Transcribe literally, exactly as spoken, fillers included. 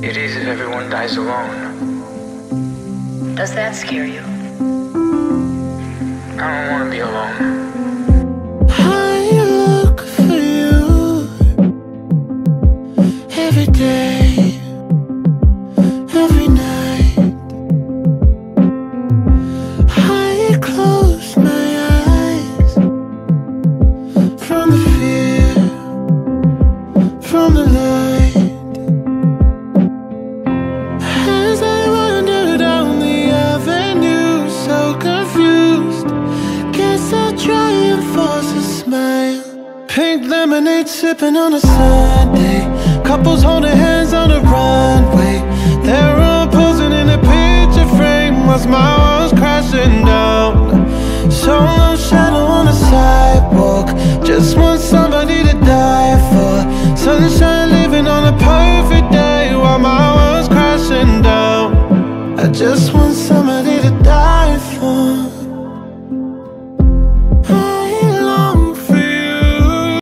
It is if everyone dies alone. Does that scare you? I don't want to be alone. I look for you every day, every night. I close my eyes from the fear, from the light. As I wander down the avenue, so confused, guess I'll try and force a smile. Pink lemonade sipping on a Sunday, couples holding hands on the runway. They're all posing in a picture frame whilst my walls crashing down. Solo shadow on the sidewalk, just want somebody to die for. Sunshine living on a perfect day while my world's crashing down. I just want somebody to die